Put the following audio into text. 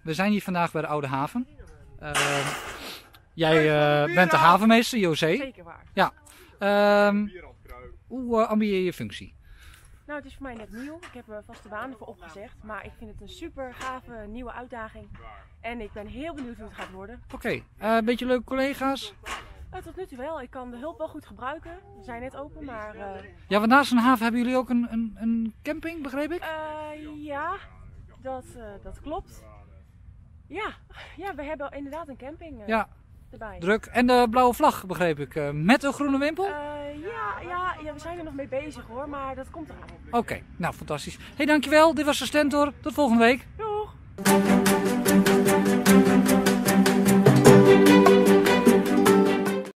We zijn hier vandaag bij de Oude Haven. Jij bent de havenmeester, José. Zeker waar. Ja. Hoe ambieer je je functie? Nou, het is voor mij net nieuw. Ik heb er vaste baan voor opgezegd. Maar ik vind het een super gave nieuwe uitdaging. En ik ben heel benieuwd hoe het gaat worden. Oké, een beetje leuke collega's? Tot nu toe wel. Ik kan de hulp wel goed gebruiken. We zijn net open, maar... Ja, want naast een haven hebben jullie ook een camping, begreep ik? Ja, dat klopt. Ja, we hebben inderdaad een camping Ja, erbij. druk. En de blauwe vlag, begreep ik, met een groene wimpel? Ja, we zijn er nog mee bezig hoor, maar dat komt eraan. Oké, nou fantastisch. Hey, dankjewel. Dit was de Stentor. Tot volgende week. Doeg!